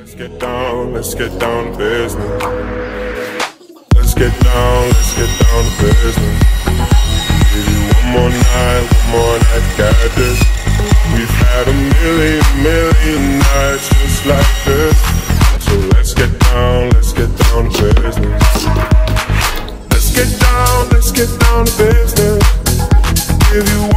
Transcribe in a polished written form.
Let's get down to business. Let's get down to business. Give you one more night, got this. We've had a million nights just like this. So let's get down to business. Let's get down to business. Give you